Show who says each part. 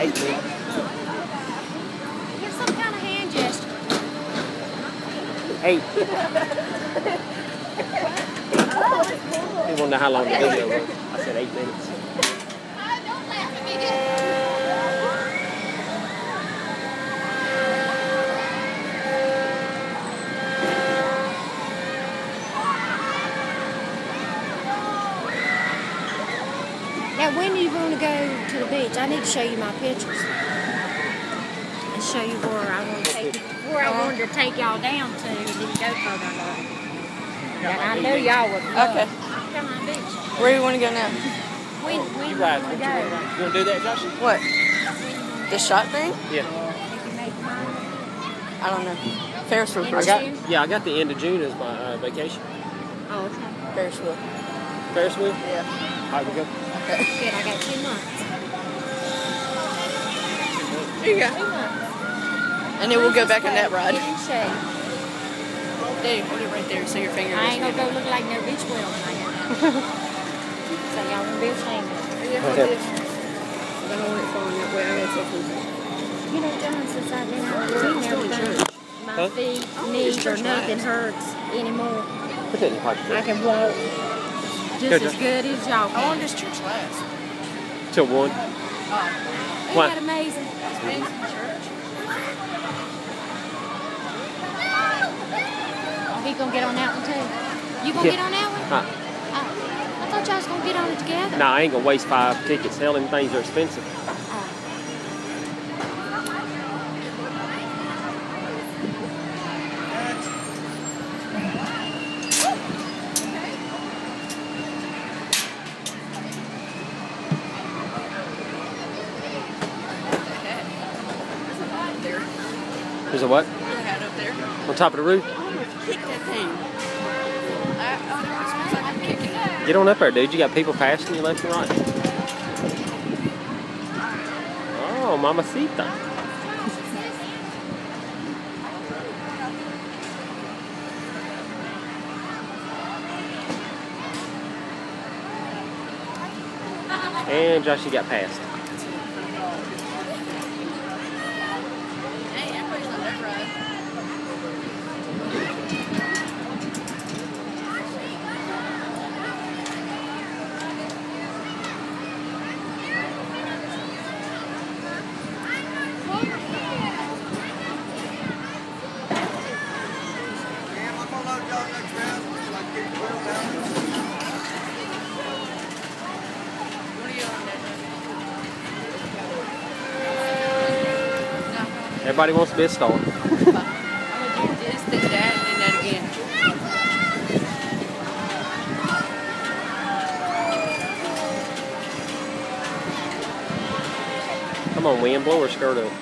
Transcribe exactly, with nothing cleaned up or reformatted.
Speaker 1: eight minutes.
Speaker 2: Give some kind of hand gesture.
Speaker 1: Eight. People wonder how long the video was. I said eight minutes.
Speaker 2: Don't laugh at me, Now, when do you want to go to the beach? I need to show you my pictures and show you where I want to take where I wanted to take y'all down to. And then go further along. And I knew y'all would love.
Speaker 3: Okay.
Speaker 2: Come on, beach.
Speaker 3: Where do you want to go now?
Speaker 2: When when
Speaker 1: You
Speaker 2: you
Speaker 1: ride.
Speaker 2: want to
Speaker 1: You
Speaker 2: go?
Speaker 1: want to do that, Josh?
Speaker 3: What? The shot thing?
Speaker 1: Yeah.
Speaker 2: If you make mine.
Speaker 3: I don't know. Ferris wheel.
Speaker 2: In
Speaker 1: I got.
Speaker 2: June?
Speaker 1: Yeah, I got the end of June as my uh, vacation.
Speaker 2: Oh, okay.
Speaker 3: Ferris wheel.
Speaker 1: Ferris wheel.
Speaker 3: Yeah.
Speaker 1: All right, we go.
Speaker 3: Okay.
Speaker 2: Good. I got two months.
Speaker 3: Here you
Speaker 2: Two
Speaker 3: go.
Speaker 2: months.
Speaker 3: And then we'll go back on that ride.
Speaker 2: Get in shape.
Speaker 3: There, put it right there so your finger
Speaker 2: I ain't
Speaker 3: doesn't
Speaker 2: gonna
Speaker 3: get
Speaker 2: go look like no beach whale when I get out. So y'all won't be ashamed of it.
Speaker 3: it.
Speaker 1: Okay.
Speaker 3: I don't want it falling that way. I gotta take it.
Speaker 2: You know, John, since I've been out of the room,
Speaker 3: Still in
Speaker 2: everything,
Speaker 3: church.
Speaker 2: my
Speaker 1: Huh?
Speaker 2: feet,
Speaker 3: Oh,
Speaker 2: knees,
Speaker 3: it's
Speaker 2: or
Speaker 3: church
Speaker 2: nothing
Speaker 3: class.
Speaker 2: hurts anymore.
Speaker 1: Put that in your pocket.
Speaker 2: I can walk just
Speaker 1: Good,
Speaker 2: as
Speaker 1: Josh.
Speaker 2: good as y'all
Speaker 3: How long
Speaker 2: can.
Speaker 3: does church last?
Speaker 1: Till one.
Speaker 2: Ain't
Speaker 1: What?
Speaker 2: that amazing?
Speaker 3: It's been in church.
Speaker 2: Oh, he gonna get on that one too. You gonna
Speaker 1: Yeah.
Speaker 2: get on that one?
Speaker 1: Huh.
Speaker 2: Oh, I thought y'all was gonna get on it together.
Speaker 1: Nah, I ain't gonna waste five tickets. Hell, them things are expensive.
Speaker 2: Oh.
Speaker 3: There's a lot there.
Speaker 1: There's a what?
Speaker 3: There's a hat up there.
Speaker 1: On top of the roof?
Speaker 3: Kick that thing. I, oh, it smells like I'm kicking it.
Speaker 1: Get on up there, dude. You got people passing you left and right. Oh, mamacita. And Joshy got passed.
Speaker 3: Hey, everybody's on that ride. What are you on there?
Speaker 1: Everybody wants to be a star.
Speaker 3: I'm gonna do this, then that, and then that again.
Speaker 1: Come on, Win, blow her skirt up.